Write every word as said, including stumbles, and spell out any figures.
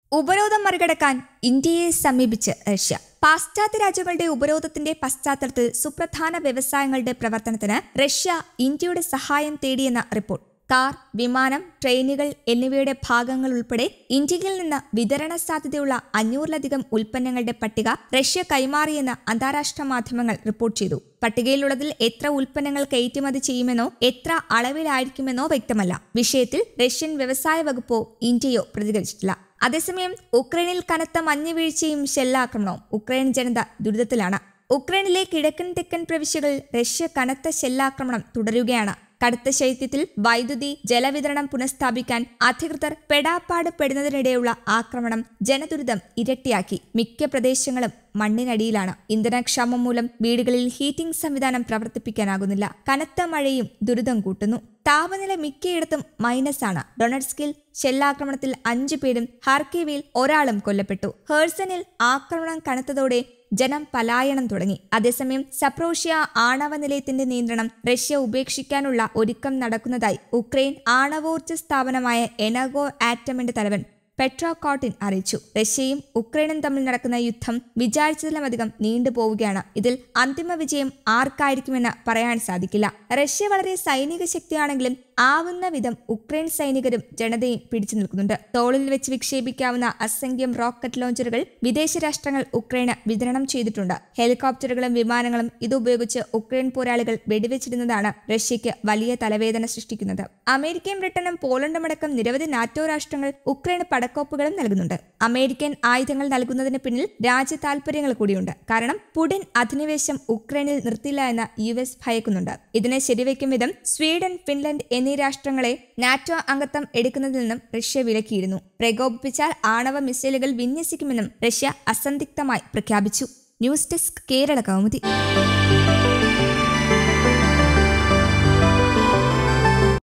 ഉപരോധം മറികടക്കാൻ ഇന്ത്യയെ സമീപിച്ച് റഷ്യ. പാശ്ചാത്യ രാജ്യങ്ങളുടെ ഉപരോധത്തിന്റെ പശ്ചാത്തലത്തിൽ സുപ്രധാന വ്യവസായങ്ങളുടെ പ്രവർത്തനത്തിന് റഷ്യ ഇന്ത്യയുടെ സഹായം തേടിയെന്ന റിപ്പോർട്ട്. കാർ, വിമാനം, ട്രെയിനുകൾ എന്നിവയുടെ ഭാഗങ്ങൾ ഉൾപ്പെടെ ഇന്ത്യയിൽ നിന്ന് വിതരണ സാധ്യതയുള്ള അഞ്ഞൂറിലധികം ഉൽപ്പന്നങ്ങളുടെ പട്ടിക റഷ്യ കൈമാറിയെന്ന് അന്താരാഷ്ട്ര മാധ്യമങ്ങൾ റിപ്പോർട്ട് ചെയ്തു. പട്ടികയിലുള്ളതിൽ എത്ര ഉൽപ്പന്നങ്ങൾ കയറ്റുമതി ചെയ്യുമെന്നോ എത്ര അളവിലായിരിക്കുമെന്നോ വ്യക്തമല്ല. വിഷയത്തിൽ റഷ്യൻ വ്യവസായ വകുപ്പോ ഇന്ത്യയോ പ്രതികരിച്ചിട്ടില്ല. അതേസമയം ഉക്രൈനിൽ കനത്ത മഞ്ഞുവീഴ്ചയും ഷെല്ലാക്രമണവും. ഉക്രൈൻ ജനത ദുരിതത്തിലാണ്. ഉക്രൈനിലെ കിഴക്കൻ തെക്കൻ പ്രവിശ്യകളിൽ റഷ്യ കനത്ത ഷെല്ലാക്രമണം തുടരുകയാണ്. കടുത്ത ശൈത്യത്തിൽ വൈദ്യുതി, ജലവിതരണം പുനഃസ്ഥാപിക്കാൻ അധികൃതർ പെടാപ്പാട് പെടുന്നതിനിടെയുള്ള ആക്രമണം ജനദുരിതം ഇരട്ടിയാക്കി. മിക്ക പ്രദേശങ്ങളും മണ്ണിനടിയിലാണ്. ഇന്ധനക്ഷാമം മൂലം വീടുകളിൽ ഹീറ്റിംഗ് സംവിധാനം പ്രവർത്തിപ്പിക്കാനാകുന്നില്ല. കനത്ത മഴയും ദുരിതം കൂട്ടുന്നു. താപനില മിക്കയിടത്തും മൈനസ് ആണ്. ഡൊണറ്റ്സ്കിൽ ഷെല്ലാക്രമണത്തിൽ അഞ്ചു പേരും ഹാർക്കിവിൽ ഒരാളും കൊല്ലപ്പെട്ടു. ഹെർസനിൽ ആക്രമണം കനത്തതോടെ ജനം പലായനം തുടങ്ങി. അതേസമയം സപ്രോഷ്യ ആണവ നിലയത്തിന്റെ നിയന്ത്രണം റഷ്യ ഉപേക്ഷിക്കാനുള്ള ഒരുക്കം നടക്കുന്നതായി ഉക്രൈൻ ആണവോർജ്ജ സ്ഥാപനമായ എനർഗോ ആറ്റമിന്റെ തലവൻ പെട്രോ കോട്ടിൻ അറിയിച്ചു. റഷ്യയും ഉക്രൈനും തമ്മിൽ നടക്കുന്ന യുദ്ധം വിചാരിച്ചതിലുമധികം നീണ്ടുപോവുകയാണ്. ഇതിൽ അന്തിമ വിജയം ആർക്കായിരിക്കുമെന്ന് പറയാൻ സാധിക്കില്ല. റഷ്യ വളരെ സൈനിക ശക്തിയാണെങ്കിലും ആവുന്ന വിധം ഉക്രൈൻ സൈനികരും ജനതയും പിടിച്ചു നിൽക്കുന്നുണ്ട്. തോളിൽ വെച്ച് വിക്ഷേപിക്കാവുന്ന അസംഖ്യം റോക്കറ്റ് ലോഞ്ചറുകൾ വിദേശ രാഷ്ട്രങ്ങൾ ഉക്രൈന് വിതരണം ചെയ്തിട്ടുണ്ട്. ഹെലികോപ്റ്ററുകളും വിമാനങ്ങളും ഇതുപയോഗിച്ച് ഉക്രൈൻ പോരാളികൾ വെടിവെച്ചിടുന്നതാണ് റഷ്യയ്ക്ക് വലിയ തലവേദന സൃഷ്ടിക്കുന്നത്. അമേരിക്കയും ബ്രിട്ടനും പോളണ്ടും അടക്കം നിരവധി നാറ്റോ രാഷ്ട്രങ്ങൾ ഉക്രൈന് പടക്കോപ്പുകളും നൽകുന്നുണ്ട്. അമേരിക്കൻ ആയുധങ്ങൾ നൽകുന്നതിന് പിന്നിൽ രാജ്യ താൽപര്യങ്ങൾ കൂടിയുണ്ട്. കാരണം പുടിൻ അധിനിവേശം ഉക്രൈനിൽ നിർത്തില്ല എന്ന് യു എസ് ഭയക്കുന്നുണ്ട്. ഇതിനെ ശരിവെക്കും വിധം സ്വീഡൻ, ഫിൻലൻഡ് എന്നീ രാഷ്ട്രങ്ങളെ നാറ്റോ അംഗത്വം എടുക്കുന്നതിൽ നിന്നും റഷ്യ വിലക്കിയിരുന്നു. പ്രകോപിപ്പിച്ചാൽ ആണവ മിസൈലുകൾ വിന്യസിക്കുമെന്നും റഷ്യ അസന്ദിഗ്ധമായി പ്രഖ്യാപിച്ചു. News desk, Kerala Kaumudi.